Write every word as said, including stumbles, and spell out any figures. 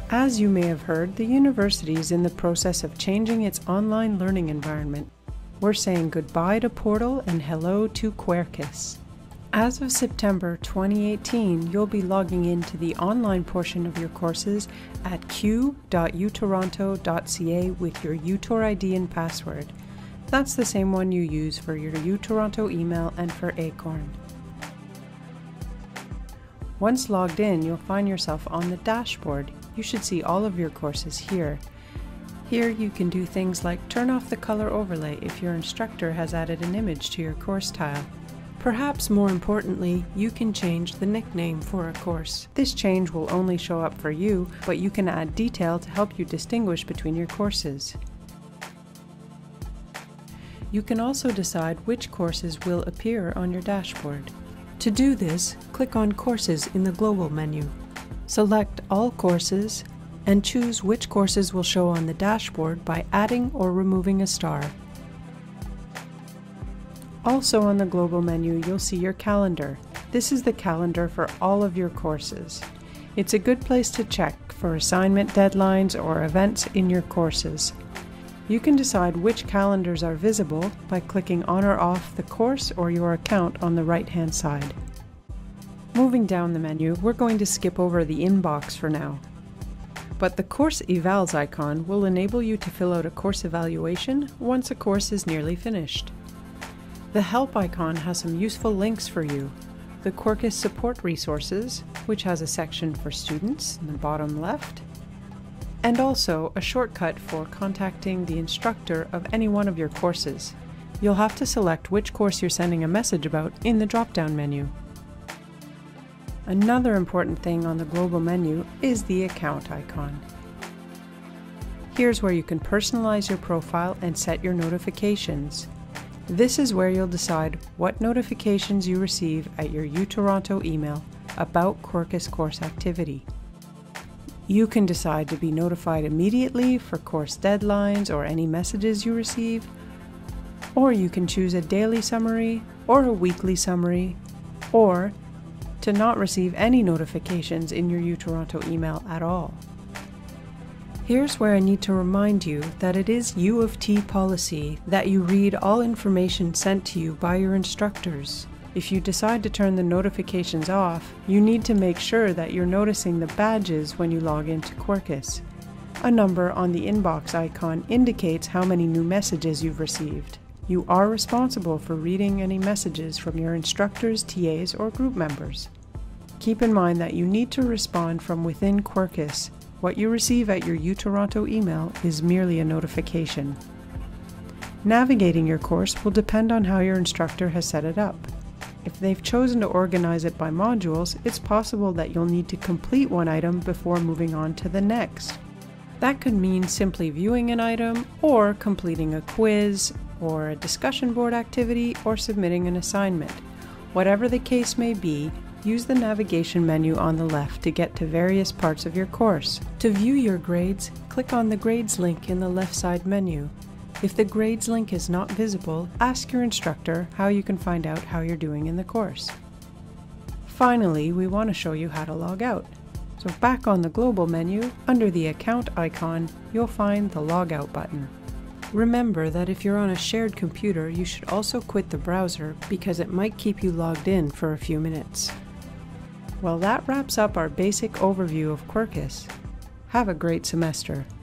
As you may have heard, the university is in the process of changing its online learning environment. We're saying goodbye to Portal and hello to Quercus. As of September twenty eighteen, you'll be logging into the online portion of your courses at q dot u toronto dot c a with your utor I D and password. That's the same one you use for your uToronto email and for Acorn. Once logged in, you'll find yourself on the dashboard. You should see all of your courses here. Here you can do things like turn off the color overlay if your instructor has added an image to your course tile. Perhaps more importantly, you can change the nickname for a course. This change will only show up for you, but you can add detail to help you distinguish between your courses. You can also decide which courses will appear on your dashboard. To do this, click on Courses in the global menu. Select All Courses and choose which courses will show on the dashboard by adding or removing a star. Also on the global menu, you'll see your calendar. This is the calendar for all of your courses. It's a good place to check for assignment deadlines or events in your courses. You can decide which calendars are visible by clicking on or off the course or your account on the right-hand side. Moving down the menu, we're going to skip over the inbox for now. But the Course Evals icon will enable you to fill out a course evaluation once a course is nearly finished. The Help icon has some useful links for you. The Quercus Support Resources, which has a section for students in the bottom left, and also a shortcut for contacting the instructor of any one of your courses. You'll have to select which course you're sending a message about in the drop-down menu. Another important thing on the global menu is the Account icon. Here's where you can personalize your profile and set your notifications. This is where you'll decide what notifications you receive at your uToronto email about Quercus course activity. You can decide to be notified immediately for course deadlines or any messages you receive, or you can choose a daily summary or a weekly summary, or to not receive any notifications in your uToronto email at all. Here's where I need to remind you that it is U of T policy that you read all information sent to you by your instructors. If you decide to turn the notifications off, you need to make sure that you're noticing the badges when you log into Quercus. A number on the inbox icon indicates how many new messages you've received. You are responsible for reading any messages from your instructors, T As, or group members. Keep in mind that you need to respond from within Quercus. What you receive at your uToronto email is merely a notification. Navigating your course will depend on how your instructor has set it up. If they've chosen to organize it by modules, it's possible that you'll need to complete one item before moving on to the next. That could mean simply viewing an item, or completing a quiz, or a discussion board activity, or submitting an assignment. Whatever the case may be, use the navigation menu on the left to get to various parts of your course. To view your grades, click on the Grades link in the left side menu. If the Grades link is not visible, ask your instructor how you can find out how you're doing in the course. Finally, we want to show you how to log out. So back on the global menu, under the Account icon, you'll find the Logout button. Remember that if you're on a shared computer, you should also quit the browser because it might keep you logged in for a few minutes. Well, that wraps up our basic overview of Quercus. Have a great semester.